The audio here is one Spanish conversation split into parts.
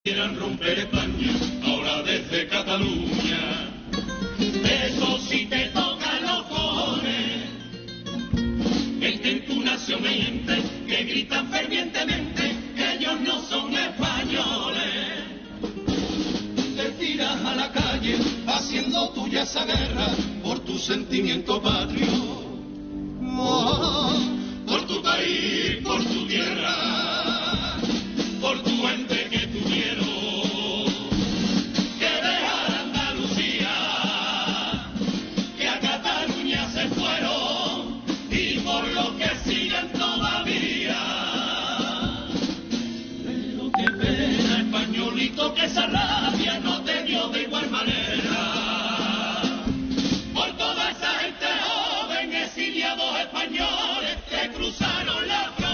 Quieran romper España, ahora desde Cataluña. Eso sí te toca los cojones. El que en tu nación miente, que gritan fervientemente que ellos no son españoles. Te tiras a la calle haciendo tuya esa guerra por tu sentimiento patrio. Oh, por tu país, por tu tierra, por tu gente que tuvieron que dejar Andalucía, que a Cataluña se fueron y por lo que siguen todavía. Pero qué pena, españolito, que esa rabia no te dio de igual manera por toda esa gente joven, exiliados españoles que cruzaron la frontera.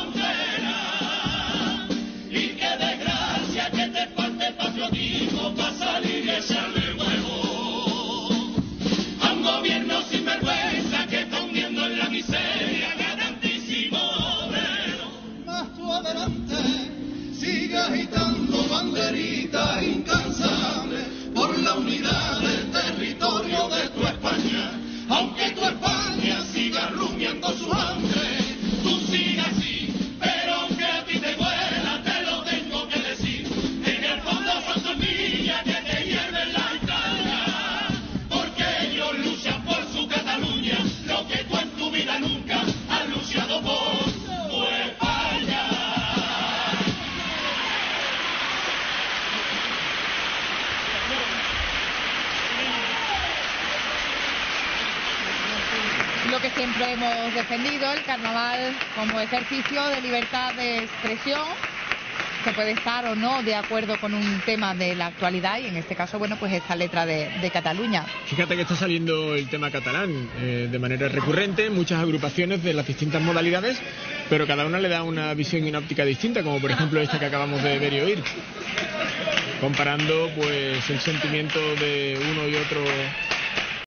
Para salir y echarle huevo a un gobierno sin vergüenza que está hundiendo en la miseria garantísimo obrero. Más tú adelante sigue agitando banderitas incansables por la unidad del territorio de tu España. Aunque tu España siga rumiando su hambre, tú sigas así, pero aunque a ti te duela, te lo tengo que decir. En el fondo son semillas que te hierven la entraña, porque ellos luchan por su Cataluña, lo que tú en tu vida nunca has luchado por tu España. Lo que siempre hemos defendido, el carnaval como ejercicio de libertad de expresión. Se puede estar o no de acuerdo con un tema de la actualidad y en este caso, bueno, pues esta letra de Cataluña. Fíjate que está saliendo el tema catalán de manera recurrente, muchas agrupaciones de las distintas modalidades, pero cada una le da una visión y una óptica distinta, como por ejemplo esta que acabamos de ver y oír, comparando pues el sentimiento de uno y otro